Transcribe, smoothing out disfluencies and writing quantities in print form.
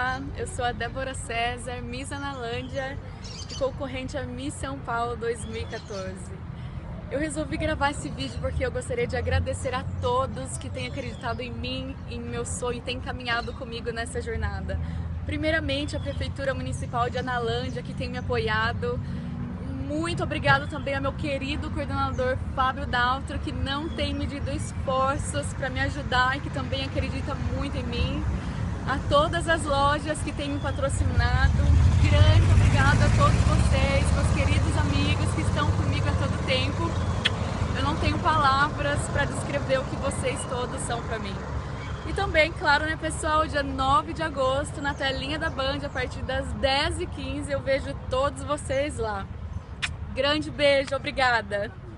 Olá, eu sou a Débora César, Miss Analândia e concorrente a Miss São Paulo 2014. Eu resolvi gravar esse vídeo porque eu gostaria de agradecer a todos que têm acreditado em mim, em meu sonho e têm caminhado comigo nessa jornada. Primeiramente, a Prefeitura Municipal de Analândia, que tem me apoiado. Muito obrigado também ao meu querido coordenador Fábio Daltro, que não tem medido esforços para me ajudar e que também acredita muito em mim. A todas as lojas que têm me patrocinado, grande obrigado a todos vocês, meus queridos amigos que estão comigo a todo tempo. Eu não tenho palavras para descrever o que vocês todos são para mim. E também, claro, né, pessoal, dia 9 de agosto, na telinha da Band, a partir das 10h15, eu vejo todos vocês lá. Grande beijo, obrigada!